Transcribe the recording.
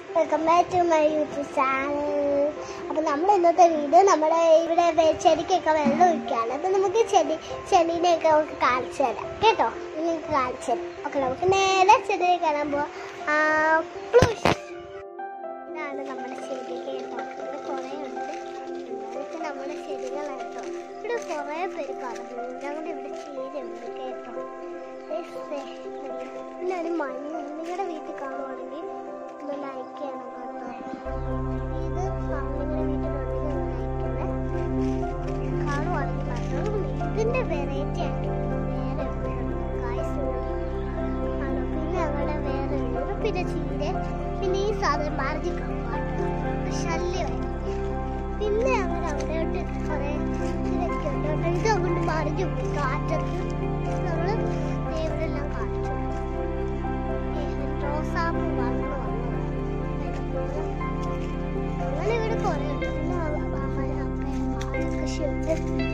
Welcome back to my YouTube channel. അപ്പോൾ നമ്മൾ ഇന്നത്തെ വീഡിയോ നമ്മുടെ ഇവിടെ ചെടിക്കൊക്കെ വെള്ളം ഒഴിക്കുകയാണ്. അപ്പോൾ നമുക്ക് ചെടീനെയൊക്കെ നമുക്ക് കാണിച്ചു തരാം കേട്ടോ. നിങ്ങൾക്ക് കാണിച്ചു തരാം. ഓക്കെ, നമുക്ക് നേരെ ചെടിയെ കാണാൻ പോവാം. ഇതാണ് നമ്മുടെ ചെടി കേട്ടോ. ഇവിടെ കുറേ ഉണ്ട്. ഇതൊക്കെ നമ്മുടെ ചെടികളാണ് കേട്ടോ. ഇവിടെ കുറേ പേര് പറഞ്ഞു. ഞങ്ങളുടെ ഇവിടെ ചീരയുണ്ട് കേട്ടോ. പിന്നെ ഒരു മഞ്ഞ നിങ്ങളുടെ വീട്ടിൽ കാണുവാണെങ്കിൽ ഒന്ന് ലൈക്ക് ചെയ്യണം കേട്ടോ. ഇത് നിങ്ങളുടെ വീട്ടിലുണ്ടെങ്കിൽ ഒന്ന് ലൈക്ക് കാണുവാണെങ്കിൽ മാത്രം. ഇതിൻ്റെ വെറൈറ്റി ആയിട്ട് വേറെ ആണോ. പിന്നെ അവിടെ വേറെ ഉണ്ട്. പിന്നെ ചീര, പിന്നെ ഈ സാധനം മാർജി കമ്പാണ് ശല്യമായി. പിന്നെ അങ്ങനെ അവിടെയോട്ട് കുറേ ഇതൊക്കെ ഉണ്ട്. ഇത് അങ്ങോട്ട് മറിഞ്ഞു പോയി കാറ്റത്ത്. നമ്മൾ ഇവിടെല്ലാം കാണിച്ചു. റോസാപ്പ് വളർന്നു അങ്ങനെ ഇവിടെ കുറേ ഉണ്ട്. പിന്നെ കൃഷിയുണ്ട്.